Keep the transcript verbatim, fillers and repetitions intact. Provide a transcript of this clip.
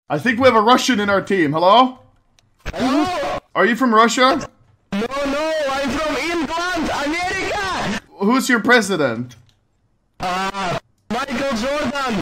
I think we have a Russian in our team. Hello? Hello? Are you from Russia? No, no, I'm from England, America! Who's your president? Uh, Michael Jordan!